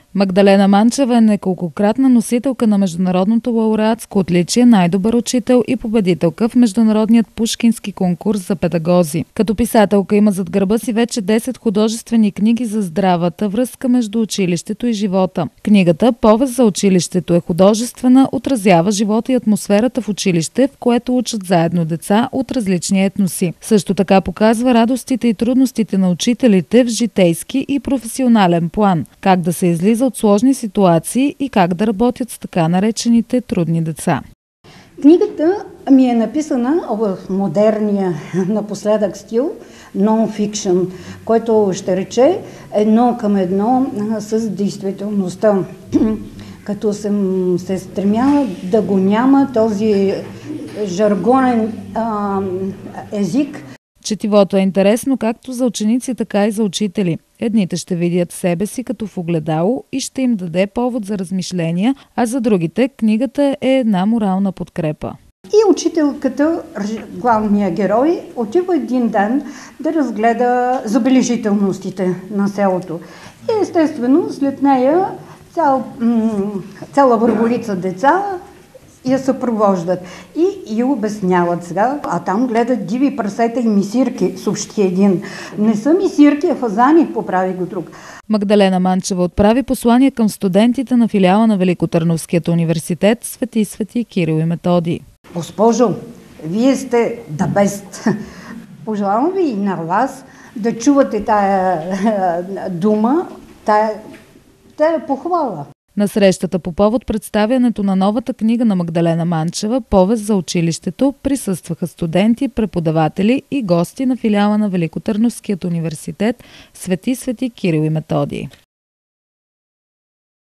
Магдалена Манчева е неколкократна носителка на международното лауреатско отличие "Най-добър учител" и победителка в Международният пушкински конкурс за педагози. Като писателка има зад гърба си вече 10 художествени книги за здравата връзка между училището и живота. Книгата "Повест за училището" е художествена, отразява живота и атмосферата в училище, в което учат заедно деца от различни етноси. Също така показва радостите и трудностите на учителите в житейски и професионален план, как да се излиза от сложни ситуации и как да работят с така наречените трудни деца. Книгата ми е написана в модерния напоследък стил, нон-фикшн, който ще рече едно към едно с действителността. Като съм се стремяла да го няма този жаргонен език. Четивото е интересно както за ученици, така и за учители. Едните ще видят себе си като в огледало и ще им даде повод за размишления, а за другите книгата е една морална подкрепа. И учителката, главният герой, отива един ден да разгледа забележителностите на селото. И естествено след нея цяла върволица деца я съпровождат и обясняват сега. А там гледат диви прасета и мисирки, съобщи един. Не са мисирки, а фазани, поправи го друг. Магдалена Манчева отправи послание към студентите на филиала на Великотърновският университет Свети Кирил и Методий. Госпожо, вие сте the best. Пожелавам ви и на вас да чувате тая дума, тая похвала. На срещата по повод представянето на новата книга на Магдалена Манчева "Повест за училището" присъстваха студенти, преподаватели и гости на филиала на Великотърновският университет Свети Кирил и Методий.